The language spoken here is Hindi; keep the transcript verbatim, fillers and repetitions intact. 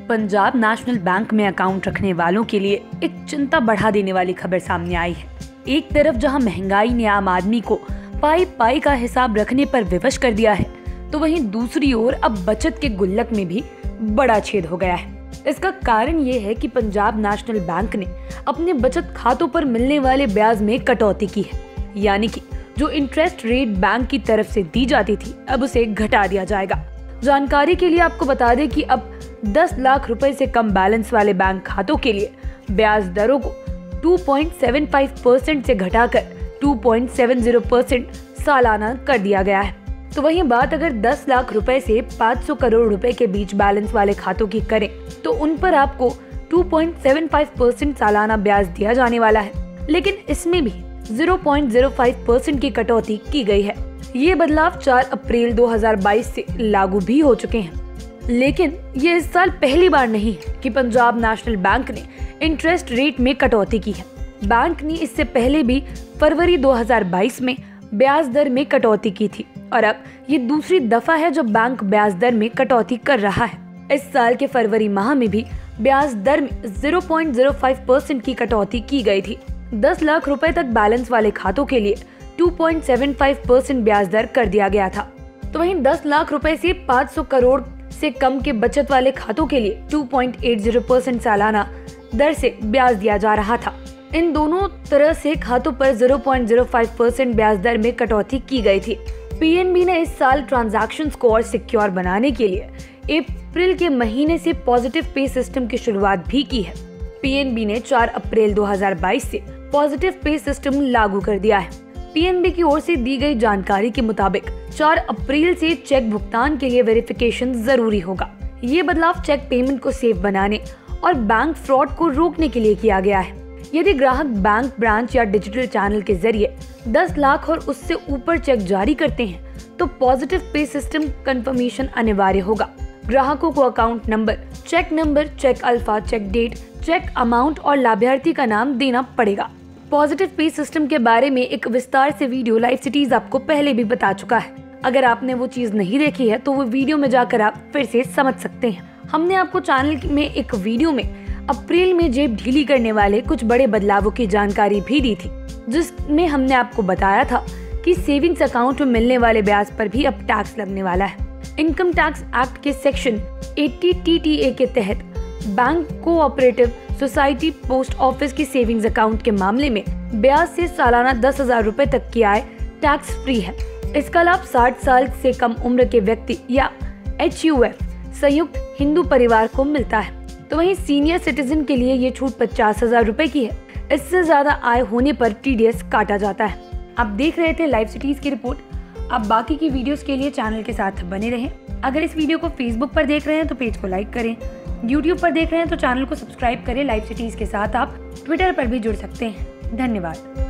पंजाब नेशनल बैंक में अकाउंट रखने वालों के लिए एक चिंता बढ़ा देने वाली खबर सामने आई है। एक तरफ जहां महंगाई ने आम आदमी को पाई पाई का हिसाब रखने पर विवश कर दिया है, तो वहीं दूसरी ओर अब बचत के गुल्लक में भी बड़ा छेद हो गया है। इसका कारण ये है कि पंजाब नेशनल बैंक ने अपने बचत खातों पर मिलने वाले ब्याज में कटौती की है, यानी कि जो इंटरेस्ट रेट बैंक की तरफ से दी जाती थी अब उसे घटा दिया जाएगा। जानकारी के लिए आपको बता दें कि अब दस लाख रुपए से कम बैलेंस वाले बैंक खातों के लिए ब्याज दरों को दो पॉइंट सात पाँच परसेंट से घटाकर दो पॉइंट सात शून्य परसेंट सालाना कर दिया गया है। तो वहीं बात अगर दस लाख रुपए से पाँच सौ करोड़ रुपए के बीच बैलेंस वाले खातों की करें तो उन पर आपको दो पॉइंट सात पाँच परसेंट सालाना ब्याज दिया जाने वाला है, लेकिन इसमें भी ज़ीरो पॉइंट ज़ीरो पाँच परसेंट की कटौती की गई है। ये बदलाव चार अप्रैल दो हज़ार बाईस से लागू भी हो चुके हैं, लेकिन ये इस साल पहली बार नहीं है कि पंजाब नेशनल बैंक ने इंटरेस्ट रेट में कटौती की है। बैंक ने इससे पहले भी फरवरी दो हज़ार बाईस में ब्याज दर में कटौती की थी और अब ये दूसरी दफा है जब बैंक ब्याज दर में कटौती कर रहा है। इस साल के फरवरी माह में भी ब्याज दर में ज़ीरो पॉइंट ज़ीरो पाँच परसेंट की कटौती की गई थी। दस लाख रुपए तक बैलेंस वाले खातों के लिए दो पॉइंट सात पाँच परसेंट ब्याज दर कर दिया गया था। तो वहीं दस लाख रुपए से पाँच सौ करोड़ से कम के बचत वाले खातों के लिए दो पॉइंट आठ शून्य परसेंट सालाना दर से ब्याज दिया जा रहा था। इन दोनों तरह से खातों पर ज़ीरो पॉइंट ज़ीरो पाँच परसेंट ब्याज दर में कटौती की गई थी। पीएनबी ने इस साल ट्रांजैक्शन स्कोर सिक्योर बनाने के लिए अप्रैल के महीने से पॉजिटिव पे सिस्टम की शुरुआत भी की है। पीएनबी ने चार अप्रैल दो हज़ार बाईस से पॉजिटिव पे सिस्टम लागू कर दिया है। पीएनबी की ओर से दी गई जानकारी के मुताबिक चार अप्रैल से चेक भुगतान के लिए वेरिफिकेशन जरूरी होगा। ये बदलाव चेक पेमेंट को सेफ बनाने और बैंक फ्रॉड को रोकने के लिए किया गया है। यदि ग्राहक बैंक ब्रांच या डिजिटल चैनल के जरिए दस लाख और उससे ऊपर चेक जारी करते हैं तो पॉजिटिव पे सिस्टम कंफर्मेशन अनिवार्य होगा। ग्राहकों को account number, cheque number, cheque alpha, cheque date, cheque amount और लाभार्थी का नाम देना पड़ेगा। पॉजिटिव पे सिस्टम के बारे में एक विस्तार से वीडियो लाइव सिटीज आपको पहले भी बता चुका है। अगर आपने वो चीज नहीं देखी है तो वो वीडियो में जाकर आप फिर से समझ सकते हैं। हमने आपको चैनल में एक वीडियो में अप्रैल में जेब ढीली करने वाले कुछ बड़े बदलावों की जानकारी भी दी थी, जिसमें हमने आपको बताया था कि सेविंग्स अकाउंट में मिलने वाले ब्याज पर भी अब टैक्स लगने वाला है। इनकम टैक्स एक्ट के सेक्शन अस्सी टी टी ए के तहत bank cooperative society post office की सेविंग्स अकाउंट के मामले में ब्याज से सालाना दस हजार रूपए तक की आय टैक्स फ्री है। इसका लाभ साठ साल से कम उम्र के व्यक्ति या एच यू एफ संयुक्त हिंदू परिवार को मिलता है। तो वहीं सीनियर सिटीजन के लिए ये छूट पचास हजार रूपए की है। इससे ज्यादा आय होने पर टी डी एस काटा जाता है। आप देख रहे थे लाइव सिटीज की रिपोर्ट। आप बाकी की वीडियोस के लिए चैनल के साथ बने रहें। अगर इस वीडियो को फेसबुक पर देख रहे हैं तो पेज को लाइक करें, यूट्यूब पर देख रहे हैं तो चैनल को सब्सक्राइब करें। लाइव सिटीज के साथ आप ट्विटर पर भी जुड़ सकते हैं। धन्यवाद।